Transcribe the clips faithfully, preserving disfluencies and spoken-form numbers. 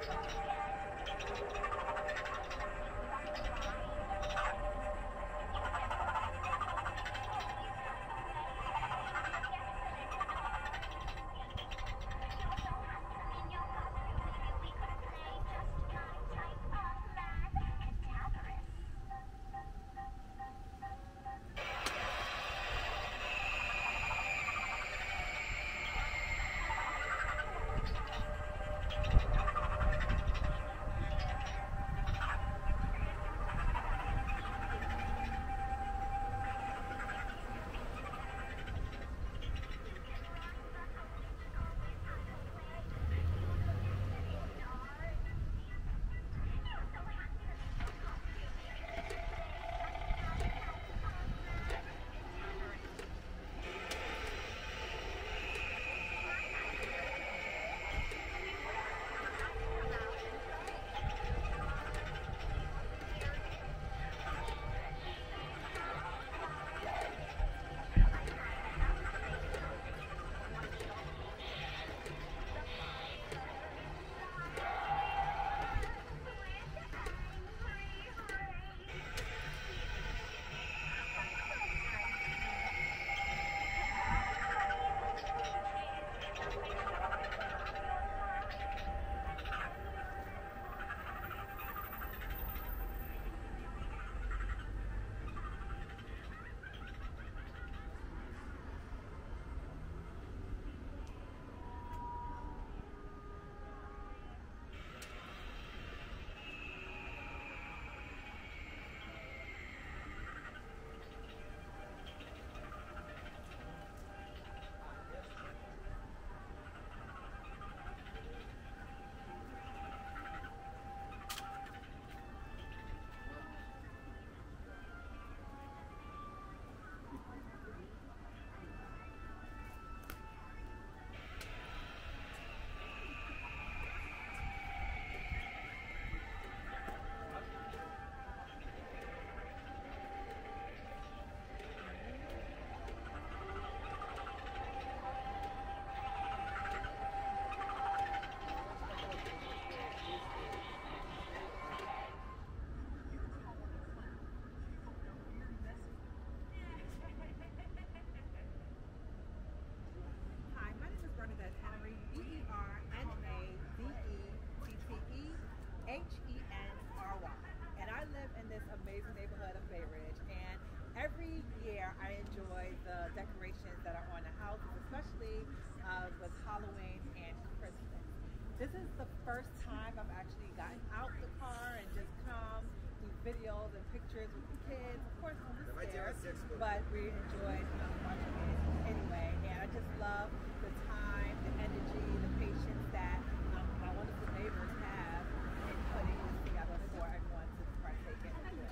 This is the first time I've actually gotten out the car and just come, do videos and pictures with the kids, of course on the stairs, but we enjoyed um, watching it anyway. And I just love the time, the energy, the patience that um, my wonderful neighbors have in putting this together for everyone to partake and enjoy.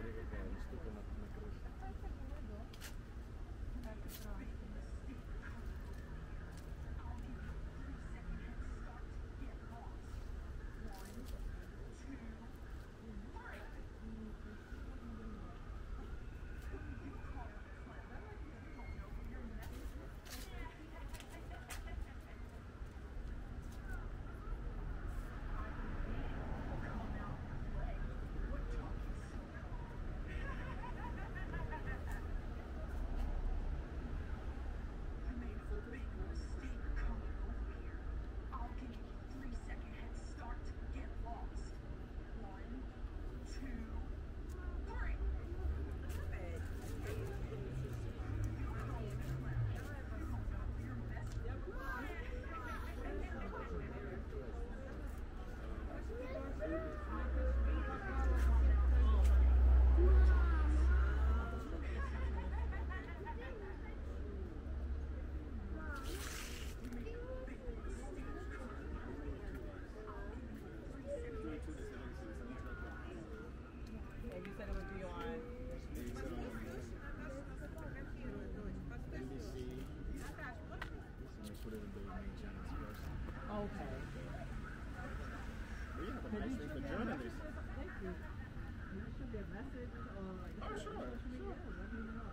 Okay. We have a nice thing for journalists. Thank you. You should be a message or like oh, sure, sure. Let me know.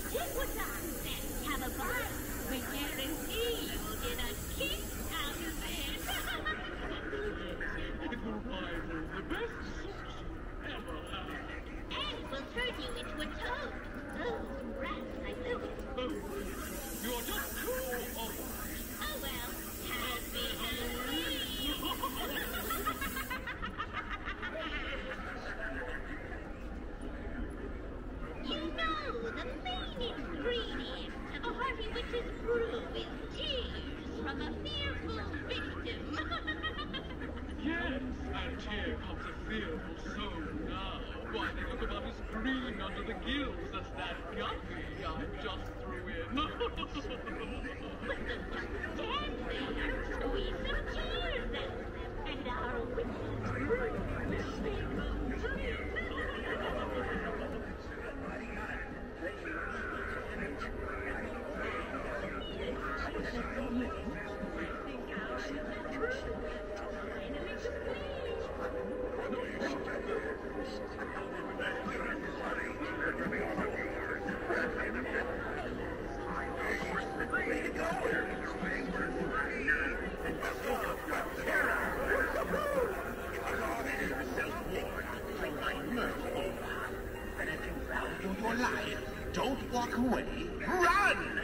Antiquitas and Calabar. We guarantee you'll get a kick out of it. It will rival the best sauce you ever had. And we'll turn you into a toad. Those rats, I knew it. Oh, you are just too old. Oh well, happy Halloween. You know, the main ingredient of a Hearty Witch's brew is tears from a fearful victim. Yes, and here comes a fearful soul now. Why, they look about as green under the gills as that guppy I just threw in. But don't just stand there. Squeeze some tears out of them, and our witch's brew will be Don't walk away. Run!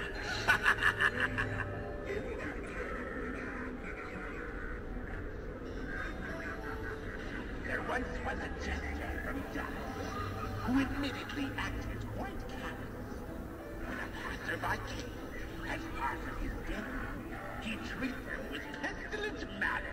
There once was a jester from Dallas who admittedly acted quite callous. When a passerby came, as part of his dinner, he treated them with pestilent malice.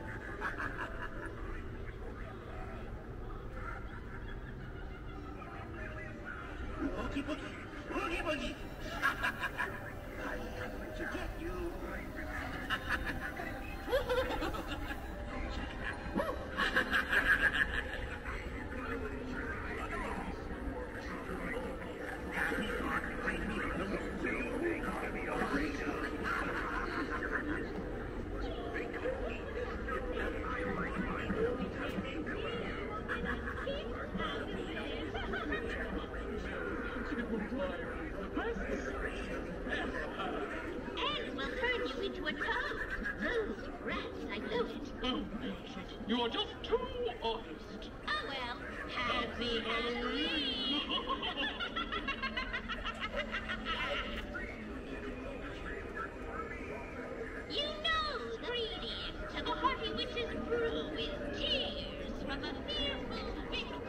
Boogie boogie, boogie boogie. I'm coming to get you. And we'll turn you into a toad. Those rats, I knew it. Oh, Millicent, you are just too honest. Oh well, happy Halloween. You know the ingredient to the Hearty Witch's brew is tears from a fearful victim.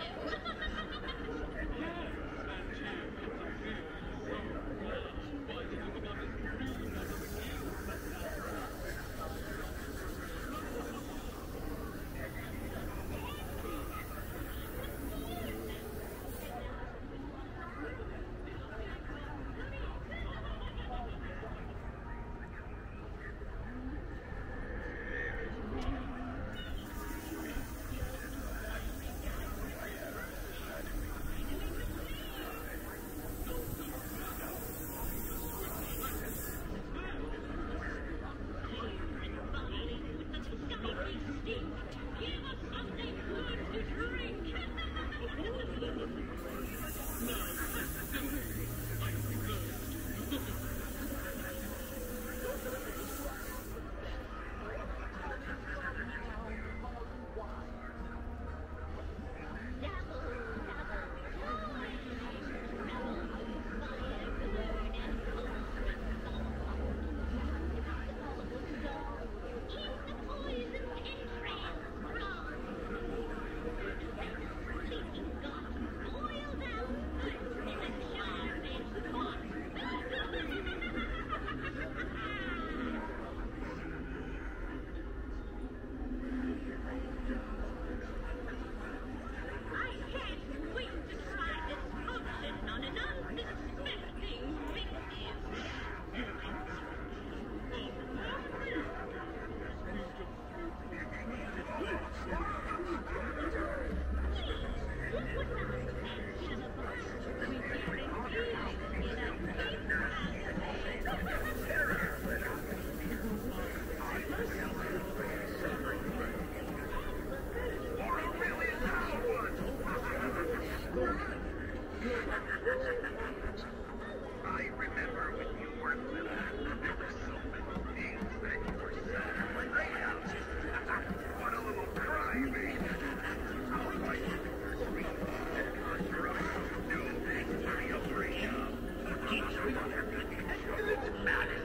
remember when you were little, there were so many things that you were saying. What a little crybaby. I'll fight you for three and hurt your eyes. No, I'll bring you. Keep doing it. It's madness.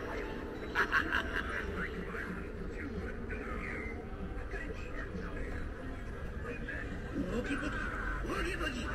Boogie boogie, boogie boogie.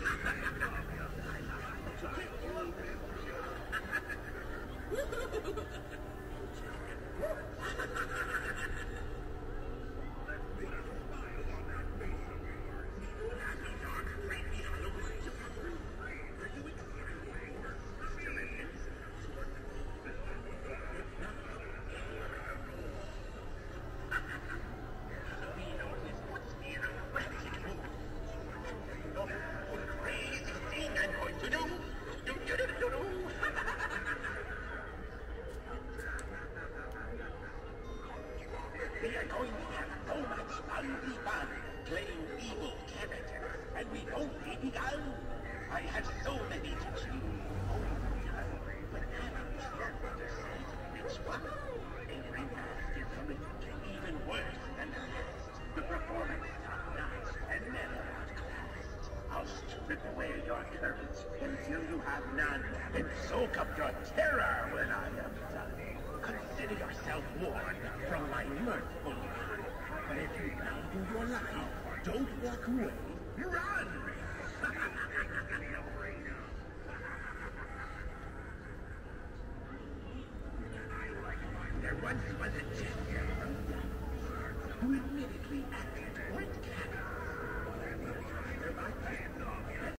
We are going to have so much ugly fun playing evil characters, and we've only begun. I have so many to choose. But haven't yet decided which one. Every mask is something even worse than the last. The performance is top-notch and never outclassed. I'll strip away your courage until you have none, and soak up your terror when I am done. Consider yourself warned from my mirthful laugh. But if you value your life, don't walk away. Run! There once was a gentleman